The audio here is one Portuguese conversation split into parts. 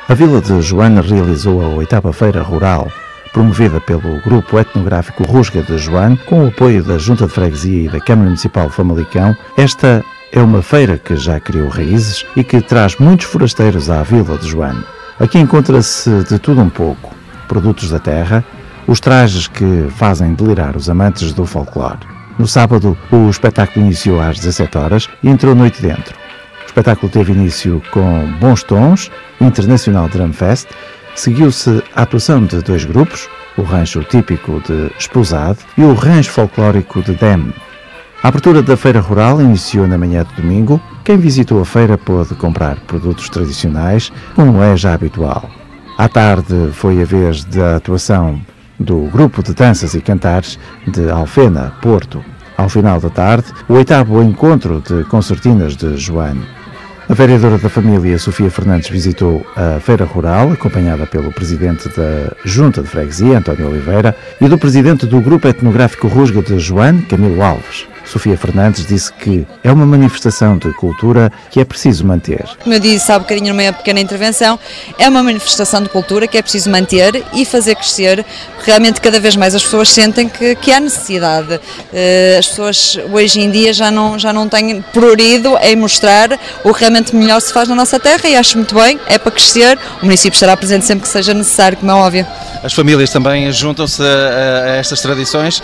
A Vila de Joane realizou a 8ª Feira Rural, promovida pelo Grupo Etnográfico Rusga de Joane, com o apoio da Junta de Freguesia e da Câmara Municipal de Famalicão. Esta é uma feira que já criou raízes e que traz muitos forasteiros à Vila de Joane. Aqui encontra-se de tudo um pouco: produtos da terra, os trajes que fazem delirar os amantes do folclore. No sábado, o espetáculo iniciou às 17 horas e entrou noite dentro. O espetáculo teve início com Bons Tons, Internacional Drum Fest. Seguiu-se a atuação de 2 grupos, o rancho típico de Esposado e o rancho folclórico de Dem. A abertura da Feira Rural iniciou na manhã de domingo. Quem visitou a feira pôde comprar produtos tradicionais, como é já habitual. À tarde foi a vez da atuação do grupo de danças e cantares de Alfena, Porto. Ao final da tarde, o 8º encontro de concertinas de Joane. A vereadora da família, Sofia Fernandes, visitou a Feira Rural, acompanhada pelo presidente da Junta de Freguesia, António Oliveira, e do presidente do Grupo Etnográfico Rusga de Joane, Camilo Alves. Sofia Fernandes disse que é uma manifestação de cultura que é preciso manter. Como eu disse há bocadinho numa pequena intervenção, é uma manifestação de cultura que é preciso manter e fazer crescer. Realmente cada vez mais as pessoas sentem que há necessidade. As pessoas hoje em dia já não têm prurido em mostrar o que realmente melhor se faz na nossa terra, e acho muito bem, é para crescer. O município estará presente sempre que seja necessário, como é óbvio. As famílias também juntam-se a estas tradições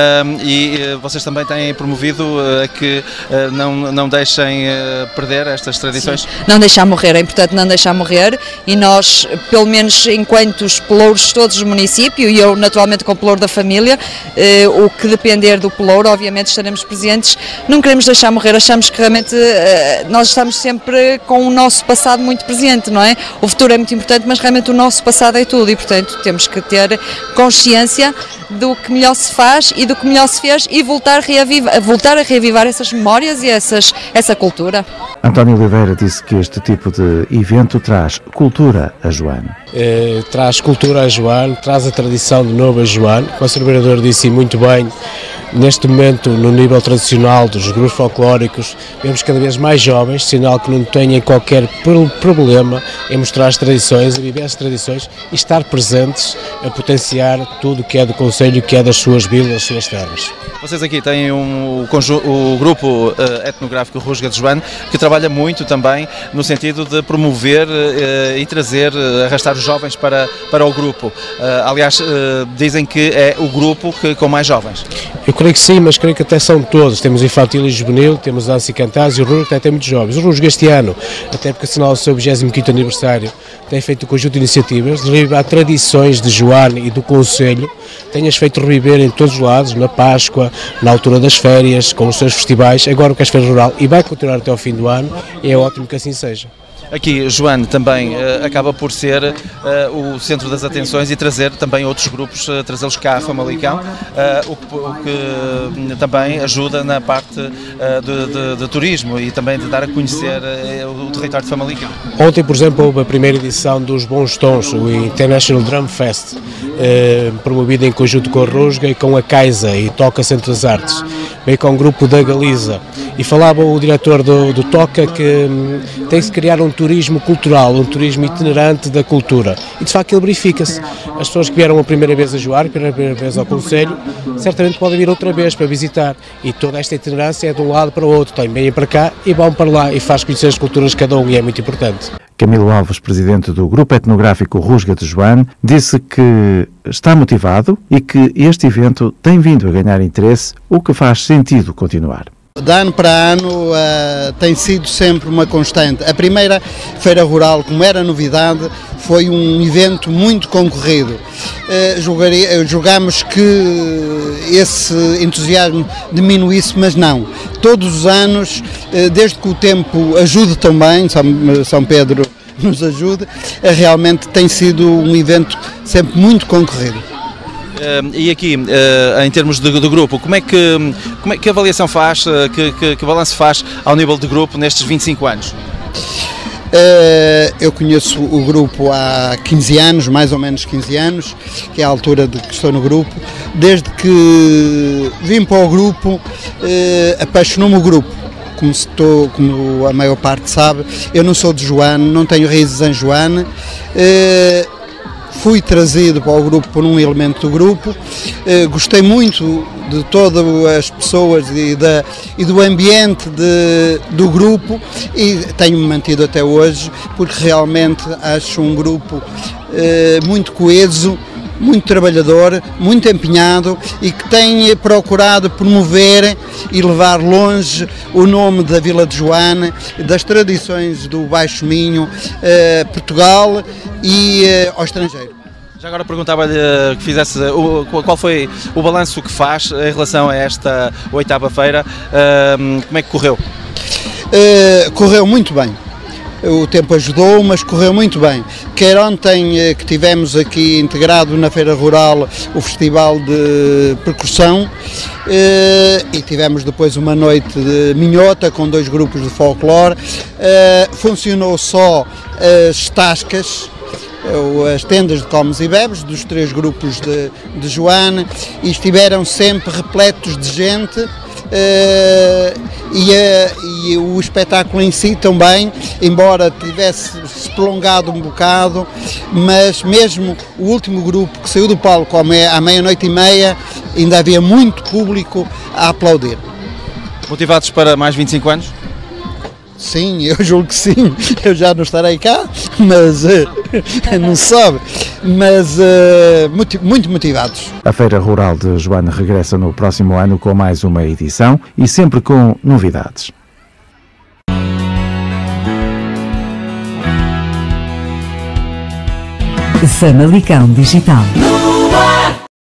e vocês também têm promovido a que não deixem perder estas tradições? Sim, não deixar morrer, é importante não deixar morrer, e nós, pelo menos enquanto os pelouros todos do município, e eu naturalmente com o pelouro da família, o que depender do pelouro, obviamente estaremos presentes, não queremos deixar morrer, achamos que realmente nós estamos sempre com o nosso passado muito presente, não é? O futuro é muito importante, mas realmente o nosso passado é tudo, e portanto temos que ter consciência do que melhor se faz e do que melhor se fez, e voltar a reavivar essas memórias e essa cultura. António Oliveira disse que este tipo de evento traz cultura a Joane. Traz cultura a Joane, traz a tradição de novo a Joane. Como o Sr. Vereador disse muito bem, neste momento, no nível tradicional dos grupos folclóricos, vemos cada vez mais jovens, sinal que não têm qualquer problema em mostrar as tradições, a viver as tradições e estar presentes a potenciar tudo o que é do Conselho, que é das suas vilas, das suas terras. Vocês aqui têm o grupo etnográfico Rusga de Joane, que trabalha muito também no sentido de promover e trazer, arrastar os jovens para o grupo. Aliás, dizem que é o grupo com mais jovens. Eu creio que sim, mas creio que até são todos. Temos infantil e juvenil, temos dança e cantares, e o Rusga até tem muitos jovens. O Rusga este ano, até porque assinala o seu 25º aniversário, tem feito um conjunto de iniciativas de reviver tradições de Joane e do Conselho, tem-as feito reviver em todos os lados, na Páscoa, na altura das férias, com os seus festivais, agora com as feiras rural, e vai continuar até ao fim do ano, e é ótimo que assim seja. Aqui, Joane também acaba por ser o centro das atenções e trazer também outros grupos, trazê-los cá a Famalicão, o que também ajuda na parte de turismo e também de dar a conhecer o território de Famalicão. Ontem, por exemplo, houve a primeira edição dos Bons Tons, o International Drum Fest, promovido em conjunto com a Rusga e com a Caixa e Toca Centro das Artes, veio com o grupo da Galiza, e falava o diretor do Toca que tem-se criar um turismo cultural, um turismo itinerante da cultura, e de facto ele verifica-se. As pessoas que vieram a primeira vez a Joar, a primeira vez ao Conselho, certamente podem vir outra vez para visitar, e toda esta itinerância é de um lado para o outro, tem vêm para cá e vão para lá, e faz conhecer as culturas de cada um, e é muito importante. Camilo Alves, presidente do Grupo Etnográfico Rusga de Joane, disse que está motivado e que este evento tem vindo a ganhar interesse, o que faz sentido continuar. De ano para ano tem sido sempre uma constante. A primeira Feira Rural, como era novidade, foi um evento muito concorrido. Julgámos que esse entusiasmo diminuísse, mas não. Todos os anos, desde que o tempo ajude também, São Pedro nos ajude, realmente tem sido um evento sempre muito concorrido. E aqui, em termos do grupo, como é que avaliação faz, que balanço faz ao nível de grupo nestes 25 anos? Eu conheço o grupo há 15 anos, mais ou menos 15 anos, que é a altura de que estou no grupo. Desde que vim para o grupo, apaixonou-me o grupo. como a maior parte sabe, eu não sou de Joane, não tenho raízes em Joane. Fui trazido para o grupo por um elemento do grupo, gostei muito de todas as pessoas e do ambiente do grupo e tenho-me mantido até hoje, porque realmente acho um grupo muito coeso, muito trabalhador, muito empenhado e que tem procurado promover e levar longe o nome da Vila de Joane, das tradições do Baixo Minho, Portugal e ao estrangeiro. Já agora perguntava-lhe que fizesse qual foi o balanço que faz em relação a esta 8ª feira, como é que correu? Correu muito bem. O tempo ajudou, mas correu muito bem. Quer ontem que tivemos aqui integrado na Feira Rural o Festival de Percussão e tivemos depois uma noite de minhota com 2 grupos de folclore. Funcionou só as tascas, as tendas de comes e bebes dos 3 grupos de Joane e estiveram sempre repletos de gente. E o espetáculo em si também, embora tivesse-se prolongado um bocado, mas mesmo o último grupo que saiu do palco à 00:30, ainda havia muito público a aplaudir. Motivados para mais 25 anos? Sim, eu julgo que sim, eu já não estarei cá, mas não se sabe, mas muito motivados. A Feira Rural de Joane regressa no próximo ano com mais uma edição e sempre com novidades. Famalicão Digital.